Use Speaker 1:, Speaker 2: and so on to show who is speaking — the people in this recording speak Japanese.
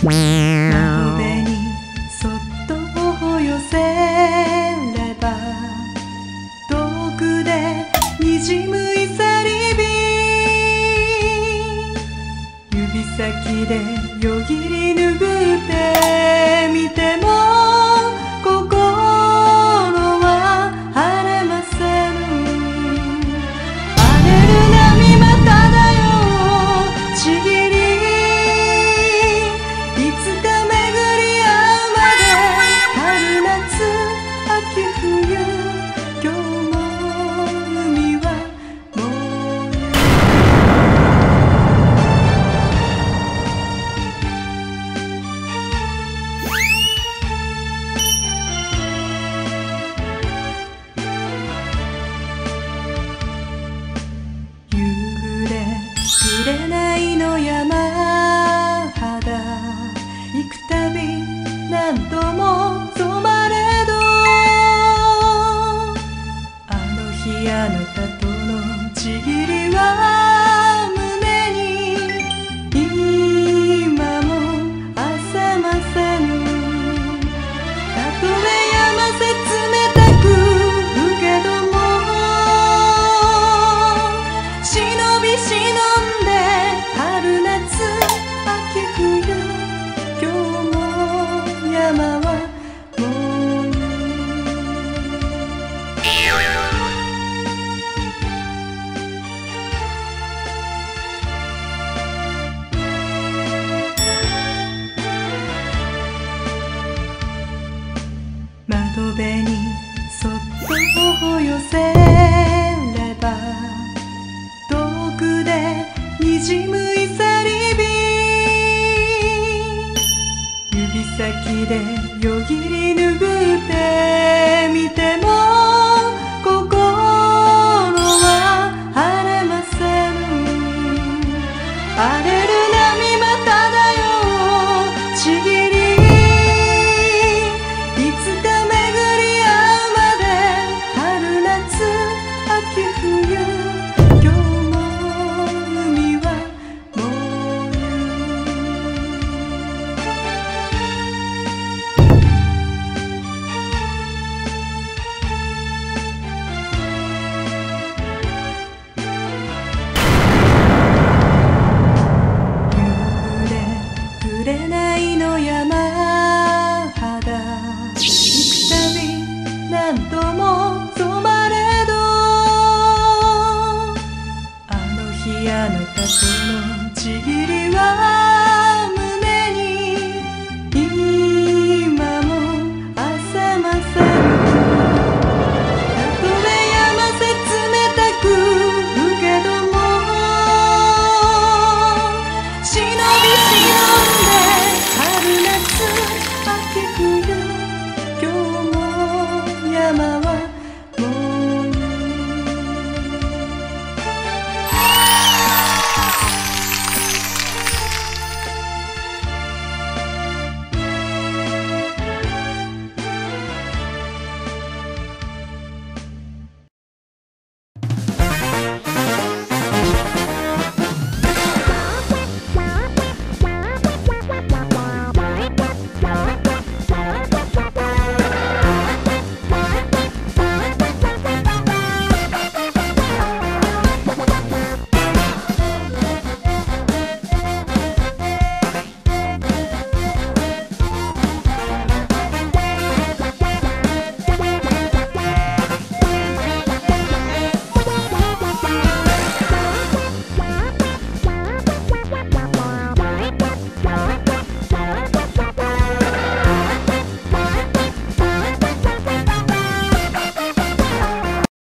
Speaker 1: 窓辺にそっと頬寄せれば遠くで滲むいさり火、指先でよぎり拭ってみても心は晴れません。荒れる波まただよちぎり、いつか巡り合うまで春夏秋冬、今日も海は燃える。夕暮れ紅の山肌、行くたび何度も染まれど、あの日あなたとのちぎりは